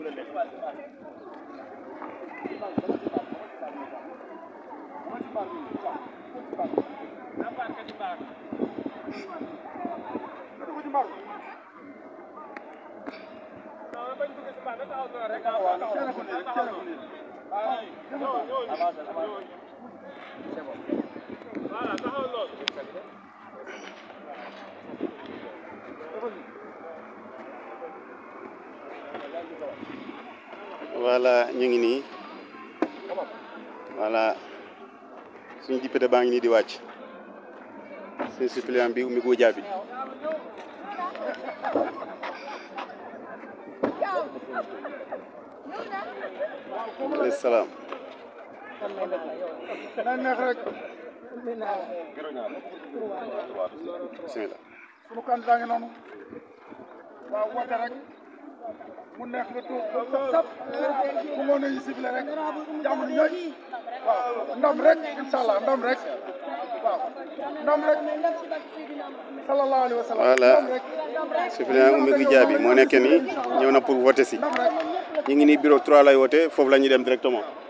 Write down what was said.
Voilà, ñu ngi nii voilà suñu député baa ngi nii di wàcc suñu suppléant bi Oumy Goudiaby alayhi salaam bismillah sunu candidat ngi noonu waaw woote rek mu neex nga toog sap ku ngoon a sifflé rek jàmm ñooy waaw ndam rek inshallah ndam rek waaw ndam rek sallallahu alayhi wa sallam voilà suppléant Oumy Goudiaby moo nekk nii ñëw na pour voter si ñu ngi nii bureau 3 lay wote foofu la ñuy dem directement